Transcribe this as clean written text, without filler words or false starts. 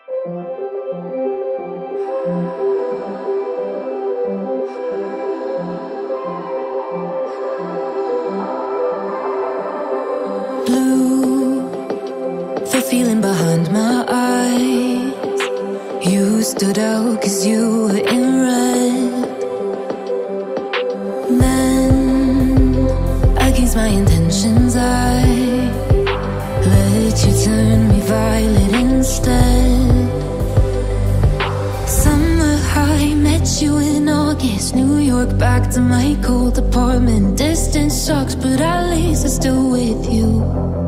Blue, the feeling behind my eyes. You stood out 'cause you were in red. Men, against my intentions, I let you turn me violet instead. Summer high, met you in August. New York, back to my cold apartment. Distance sucks, but at least I'm still with you.